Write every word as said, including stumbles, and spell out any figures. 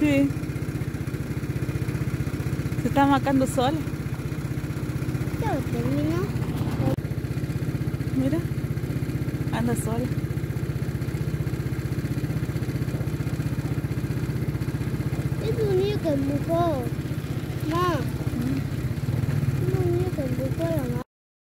Sí, se está marcando sola. Ya terminó. Mira, anda sola. Es un niño que empujó. Ma, Mm. es un niño que empujó a la mamá.